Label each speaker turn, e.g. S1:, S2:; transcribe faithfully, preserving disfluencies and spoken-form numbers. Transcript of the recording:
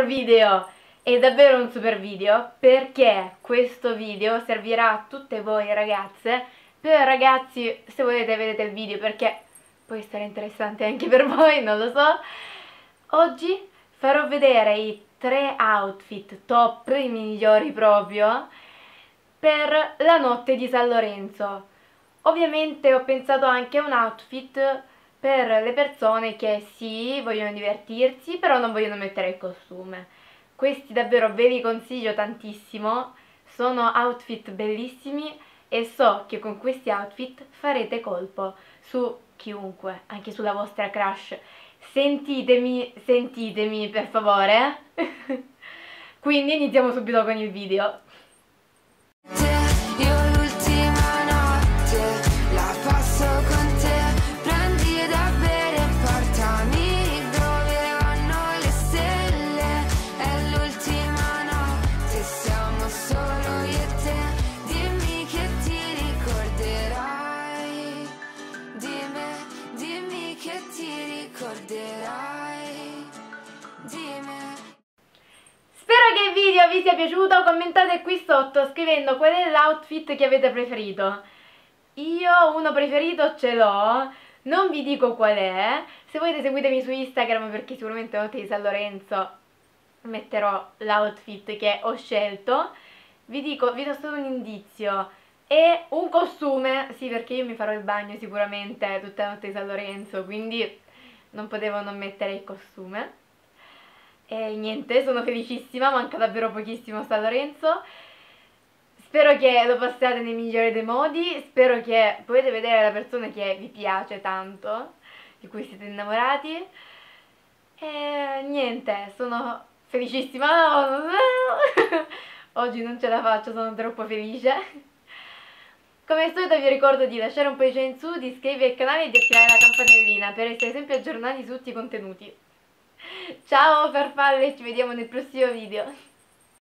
S1: video, è davvero un super video, perché questo video servirà a tutte voi ragazze. Per ragazzi, se volete vedete il video perché può essere interessante anche per voi, non lo so. Oggi farò vedere i tre outfit top, i migliori proprio, per la notte di San Lorenzo. Ovviamente ho pensato anche a un outfit per le persone che sì, vogliono divertirsi, però non vogliono mettere il costume. Questi davvero ve li consiglio tantissimo, sono outfit bellissimi e so che con questi outfit farete colpo su chiunque, anche sulla vostra crush. Sentitemi, sentitemi per favore. Quindi iniziamo subito con il video. Spero che il video vi sia piaciuto, commentate qui sotto scrivendo qual è l'outfit che avete preferito. Io uno preferito ce l'ho, non vi dico qual è, se volete seguitemi su Instagram perché sicuramente notte di San Lorenzo metterò l'outfit che ho scelto. Vi dico, vi do solo un indizio, è un costume, sì perché io mi farò il bagno sicuramente tutta la notte di San Lorenzo, quindi non potevo non mettere il costume. E niente, sono felicissima, manca davvero pochissimo San Lorenzo. Spero che lo passiate nei migliori dei modi, spero che potete vedere la persona che vi piace tanto, di cui siete innamorati. E niente, sono felicissima. Oggi non ce la faccio, sono troppo felice. Come al solito vi ricordo di lasciare un pollice in su, di iscrivervi al canale e di attivare la campanellina per essere sempre aggiornati su tutti i contenuti. Ciao farfalle, ci vediamo nel prossimo video.